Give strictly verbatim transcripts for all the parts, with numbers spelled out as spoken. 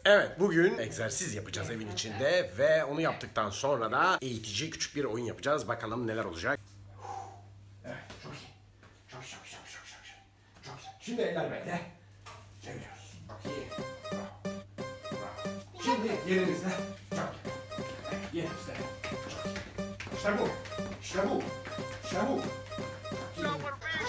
Evet, bugün egzersiz yapacağız evin içinde ve onu yaptıktan sonra da eğitici küçük bir oyun yapacağız. Bakalım neler olacak. Evet, çok iyi. Çok çok çok çok çok çok. Çok güzel. Şimdi eller böyle. Çeviriyoruz. Çok iyi. Bravo. Bravo. Şimdi yerimizde. Çok iyi. Yerimizde. Çok iyi. İşte bu. İşte bu. İşte bu. Çok iyi.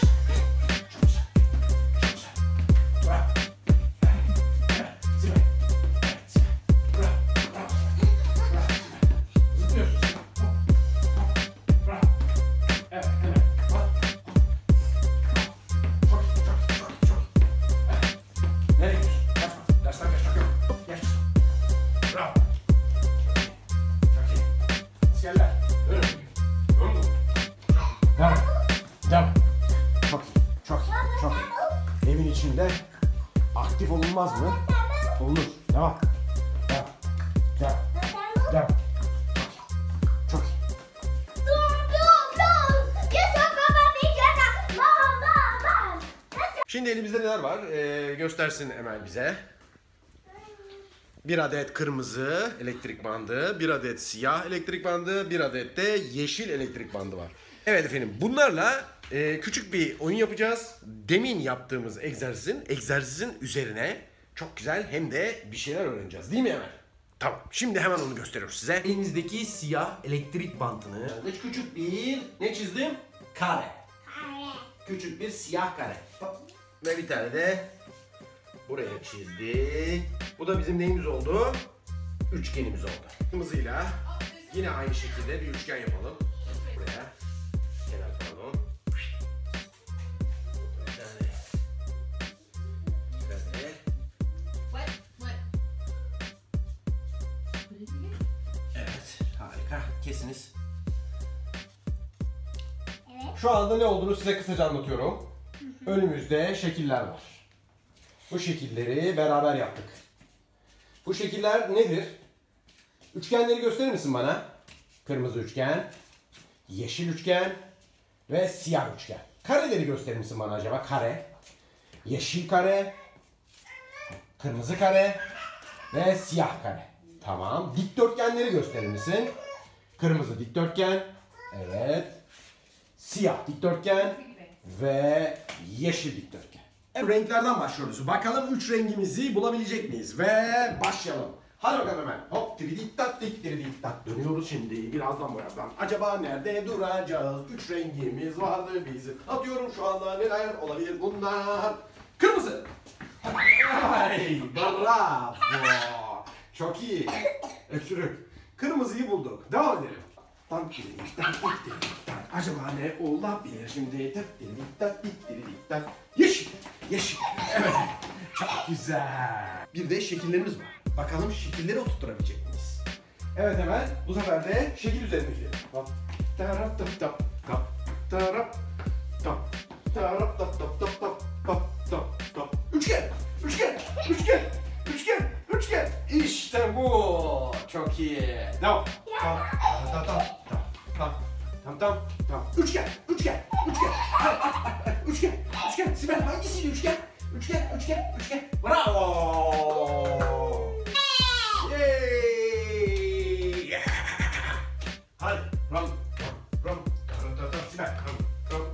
Devam. Çok iyi, çok iyi, çok iyi. Evin içinde aktif olunmaz mı? Olunur. Devam. Devam. Devam. Devam. Çok iyi. Şimdi elimizde neler var? Ee, göstersin Emel bize. Bir adet kırmızı elektrik bandı, bir adet siyah elektrik bandı, bir adet de yeşil elektrik bandı var. Evet efendim, bunlarla e, küçük bir oyun yapacağız. Demin yaptığımız egzersizin, egzersizin üzerine çok güzel hem de bir şeyler öğreneceğiz. Değil mi Emel? Tamam, şimdi hemen onu gösteriyoruz size. Elimizdeki siyah elektrik bantını küçük bir, ne çizdim? Kare. Kare. Küçük bir siyah kare. Ve bir tane de buraya çizdik. Bu da bizim neyimiz oldu? Üçgenimiz oldu. Kırmızıyla yine aynı şekilde bir üçgen yapalım. Buraya. Kenar pardon. Bir tane. Böyle. Evet. Harika. Kesiniz. Evet. Şu anda ne olduğunu size kısaca anlatıyorum. Önümüzde şekiller var. Bu şekilleri beraber yaptık. Bu şekiller nedir? Üçgenleri gösterir misin bana? Kırmızı üçgen, yeşil üçgen ve siyah üçgen. Kareleri gösterir misin bana acaba? Kare, yeşil kare, kırmızı kare ve siyah kare. Tamam. Dikdörtgenleri gösterir misin? Kırmızı dikdörtgen, evet. Siyah dikdörtgen ve yeşil dikdörtgen. Renklerden başlıyoruz. Bakalım üç rengimizi bulabilecek miyiz? Ve başlayalım. Hadi bakalım hemen. Hop tiridik dik tiridik tak. Dönüyoruz şimdi birazdan birazdan. Acaba nerede duracağız? Üç rengimiz vardı bizim. Atıyorum şu anda neler olabilir bunlar? Kırmızı. Ay, bravo. Çok iyi. Öksürük. Kırmızıyı bulduk. Devam edelim. Tak tiridik tak dik tiridik tak. Acaba ne olabilir şimdi? Tak tiridik tak dik tiridik tak. Yeşil. Yeşil. Evet. Çok güzel. Bir de şekillerimiz var. Bakalım şekilleri oturtturabilecek miyiz? Evet hemen bu sefer de şekil üzerine gidelim. Hop. Tarap tap tap tap tarap tap tarap tap tap tap tap tap tap tap. Üçgen. Üçgen. Üçgen. Üçgen. Üçgen. İşte bu. Çok iyi. Devam. Tam tam tam tam tam tam tam tam. Üçgen. Üçgen. Üçgen. Üçgen. Üçgen. Sibel hangisiydi üçgen? Üçgen. Üçgen. Üçgen. Bravo. Yay. Hadi. Ram. Ram. Sibel. Ram.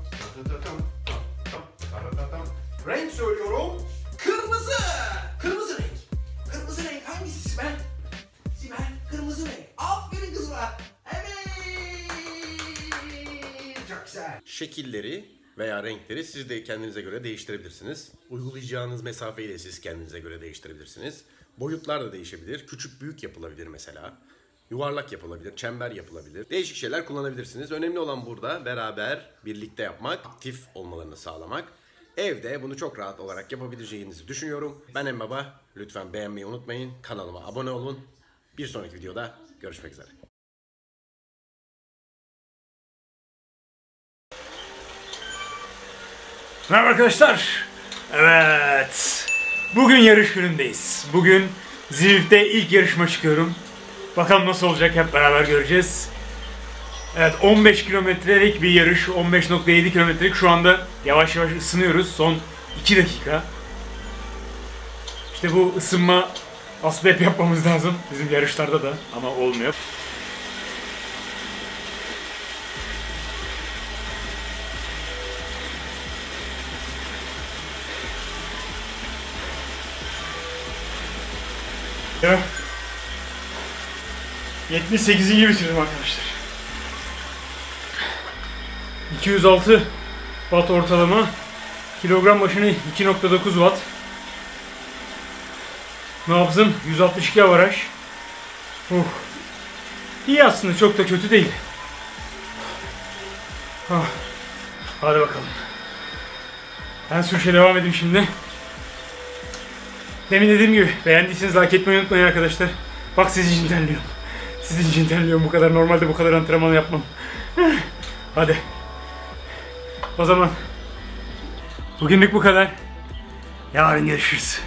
Ram. Renk söylüyorum. Kırmızı. Kırmızı renk. Kırmızı renk hangisi Sibel? Sibel kırmızı renk. Aferin kızıma. Evet. Çok güzel. Şekilleri veya renkleri siz de kendinize göre değiştirebilirsiniz. Uygulayacağınız mesafeyi de siz kendinize göre değiştirebilirsiniz. Boyutlar da değişebilir. Küçük büyük yapılabilir mesela. Yuvarlak yapılabilir, çember yapılabilir. Değişik şeyler kullanabilirsiniz. Önemli olan burada beraber, birlikte yapmak, aktif olmalarını sağlamak. Evde bunu çok rahat olarak yapabileceğinizi düşünüyorum. Ben Embaba. Lütfen beğenmeyi unutmayın. Kanalıma abone olun. Bir sonraki videoda görüşmek üzere. Merhaba arkadaşlar. Evet. Bugün yarış günündeyiz. Bugün Zwift'te ilk yarışıma çıkıyorum. Bakalım nasıl olacak, hep beraber göreceğiz. Evet, on beş kilometrelik bir yarış. on beş nokta yedi kilometrelik. Şu anda yavaş yavaş ısınıyoruz. Son iki dakika. İşte bu ısınma Aslında hep yapmamız lazım. Bizim yarışlarda da ama olmuyor. Ya. yetmiş sekizinci bitirdim arkadaşlar. iki yüz altı watt ortalama. Kilogram başına iki nokta dokuz watt. Nabzım yüz altmış iki avaraj. Uh. İyi aslında, çok da kötü değil. Ah. Hadi bakalım. Ben sürüşe devam edeyim şimdi. Demin dediğim gibi beğendiyseniz like etmeyi unutmayın arkadaşlar. Bak sizin için terliyorum. Sizin için terliyorum. Bu kadar, normalde bu kadar antrenman yapmam. Hadi. O zaman bugünlük bu kadar. Yarın görüşürüz.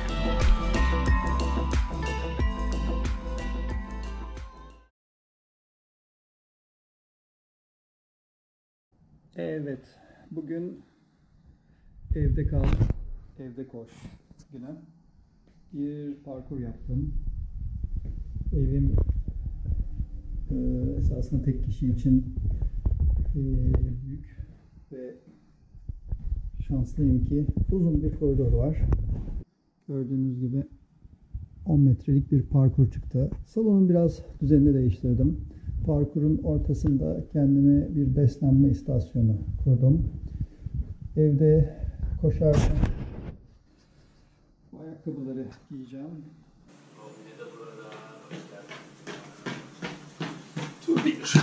Evet, bugün evde kal, evde koş günü. Bir parkur yaptım. Evim e, esasında tek kişi için e, büyük ve şanslıyım ki uzun bir koridor var. Gördüğünüz gibi on metrelik bir parkur çıktı. Salonun biraz düzenini değiştirdim. Parkurun ortasında kendime bir beslenme istasyonu kurdum. Evde koşarken bu ayakkabıları giyeceğim. Tur bir.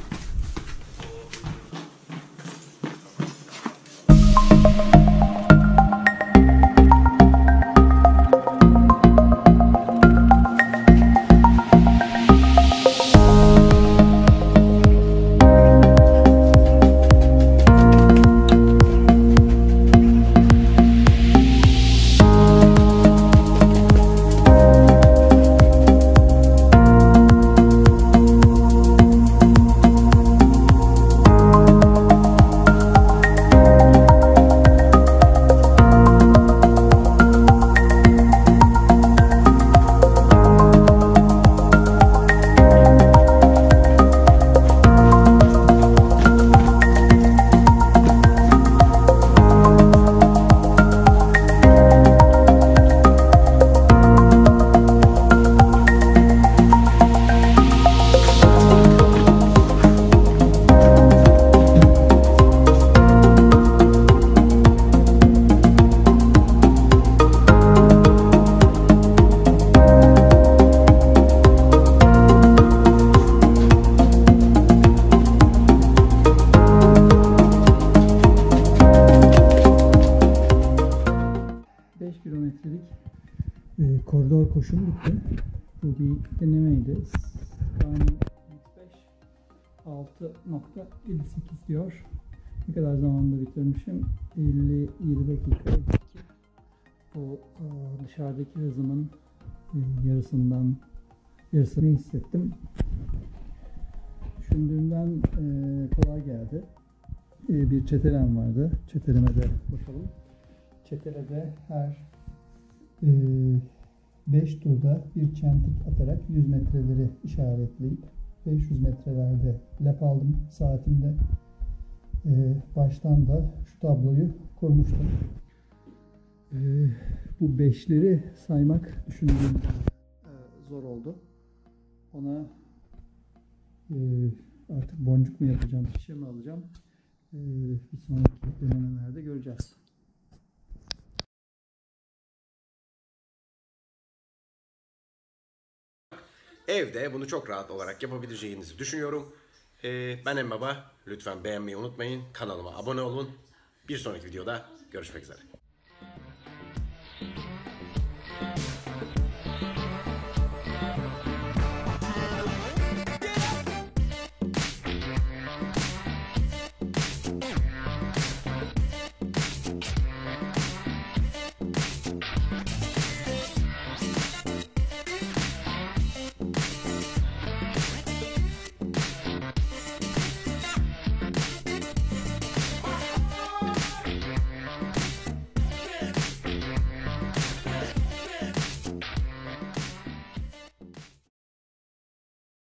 beş kilometrelik e, koridor koşum bitti. Bu bir denemeydi. Garmin X beş altı nokta elli sekiz diyor. Ne kadar zamanda bitirmişim? elli yedi dakika. Bu e, dışarıdaki hızımın e, yarısından yarısını hissettim. Düşündüğümden e, kolay geldi. E, bir çetelem vardı. Çeteleme de bakalım. Çetelede her beş turda bir çentik atarak yüz metreleri işaretleyip beş yüz metrelerde lap aldım saatimde. E, baştan da şu tabloyu kurmuştum. E, bu beşleri saymak düşündüğüm e, zor oldu. Ona e, artık boncuk mu yapacağım, şişe mi alacağım? E, bir sonraki denemelerde göreceğiz. Evde bunu çok rahat olarak yapabileceğinizi düşünüyorum. Ee, ben Embaba. Lütfen beğenmeyi unutmayın. Kanalıma abone olun. Bir sonraki videoda görüşmek üzere.